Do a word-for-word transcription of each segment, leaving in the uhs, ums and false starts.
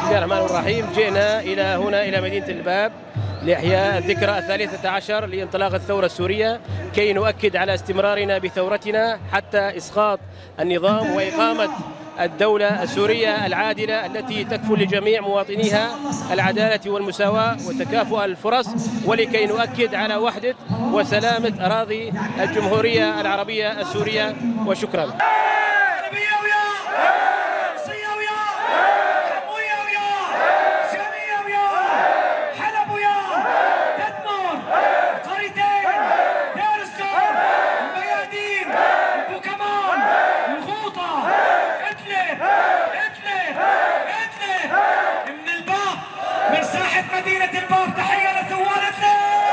الله الرحمن الرحيم. جئنا إلى هنا إلى مدينة الباب لإحياء الذكرى الثالثة عشر لانطلاق الثورة السورية، كي نؤكد على استمرارنا بثورتنا حتى إسقاط النظام وإقامة الدولة السورية العادلة التي تكفل لجميع مواطنيها العدالة والمساواة وتكافؤ الفرص، ولكي نؤكد على وحدة وسلامة أراضي الجمهورية العربية السورية. وشكرا. مدينة الباب تحية لثوارتنا.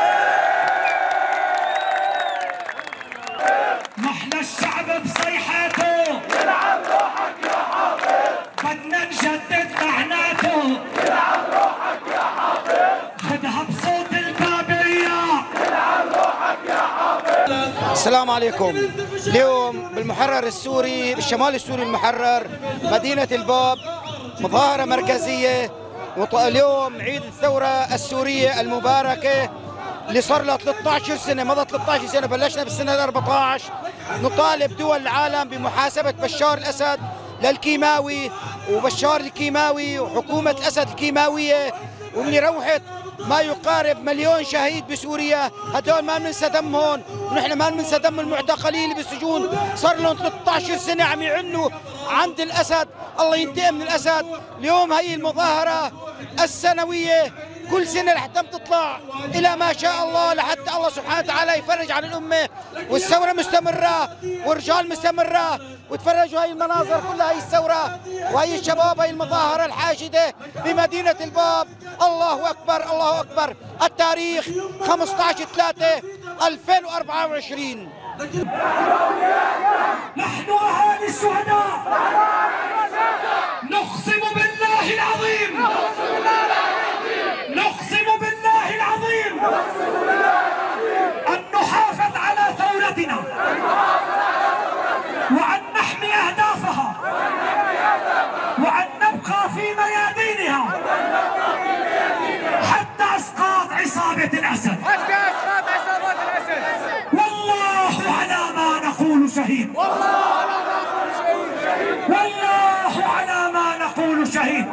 محلى الشعب بصيحاته، يلعن روحك يا حافظ، بدنا نجدد لعناته، يلعن روحك يا حافظ، خدها بصوت البابية، يلعن روحك يا حافظ. السلام عليكم. اليوم بالمحرر السوري، بالشمال السوري المحرر، مدينة الباب، مظاهرة مركزية. اليوم عيد الثورة السورية المباركة اللي صار لها ثلاثة عشر سنة، مضى ثلاثة عشر سنة، بلشنا بالسنة الأربعة عشر. نطالب دول العالم بمحاسبة بشار الأسد للكيماوي، وبشار الكيماوي وحكومة الأسد الكيماوية، ومن روحت ما يقارب مليون شهيد بسوريا. هدول ما بننسى دمهم، ونحن ما بننسى دم المعتقلين اللي بالسجون صار لهم ثلاثة عشر سنة عم يعنوا عند الأسد. الله ينتقم من الأسد. اليوم هي المظاهرة السنوية، كل سنة لحتى بتطلع إلى ما شاء الله، لحتى الله سبحانه وتعالى يفرج عن الأمة. والثورة مستمرة والرجال مستمرة، وتفرجوا هاي المناظر كلها، هاي الثورة وهي الشباب، هاي المظاهرة الحاشدة بمدينة الباب. الله أكبر الله أكبر. التاريخ خمسة عشر ثلاثة ألفين وأربعة وعشرين. نحن أهالي الشهداء نقسم بالله العظيم، نقسم بالله العظيم أن نحافظ على ثورتنا وأن نحمي أهدافها وأن نبقى في ميادينها حتى إسقاط عصابة الأسد. والله على ما نقول شهيد، والله على ما نقول شهيد.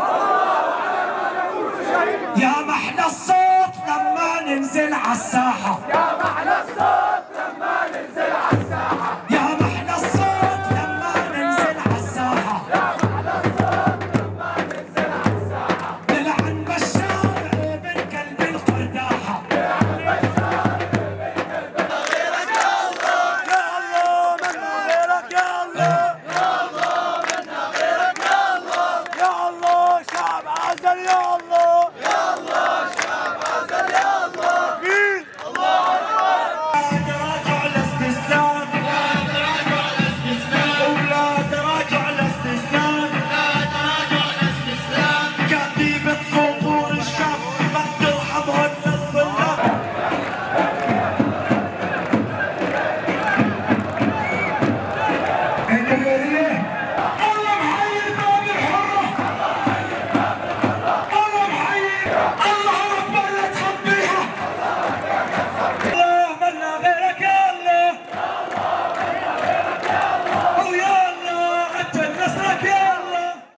يا محلى الصوت لما ننزل عالساحة، يا محلى الصوت لما ننزل عالساحة، يا محلى الصوت لما ننزل عالساحة، يا محلى الصوت لما ننزل عالساحة. نلعن بشار ابن كلب القرداحة، نلعن بشار ابن كلب القرداحة. يا الله منا غيرك، يا الله يا الله منا غيرك، يا الله يا الله شعب عزل، يا الله الله